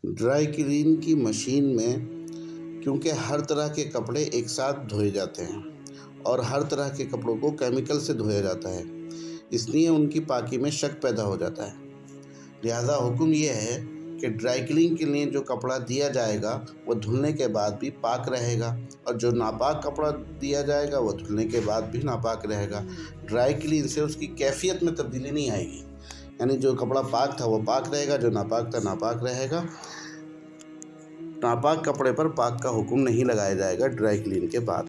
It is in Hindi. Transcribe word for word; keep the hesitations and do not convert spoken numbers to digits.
ड्राई क्लीन की मशीन में क्योंकि हर तरह के कपड़े एक साथ धोए जाते हैं और हर तरह के कपड़ों को केमिकल से धोया जाता है, इसलिए उनकी पाकी में शक पैदा हो जाता है। लिहाजा हुक्म यह है कि ड्राई क्लीन के लिए जो कपड़ा दिया जाएगा वो धुलने के बाद भी पाक रहेगा और जो नापाक कपड़ा दिया जाएगा वो धुलने के बाद भी नापाक रहेगा। ड्राई क्लीन से उसकी कैफियत में तब्दीली नहीं आएगी, यानी जो कपड़ा पाक था वो पाक रहेगा, जो नापाक था नापाक रहेगा। नापाक कपड़े पर पाक का हुक्म नहीं लगाया जाएगा ड्राई क्लीन के बाद।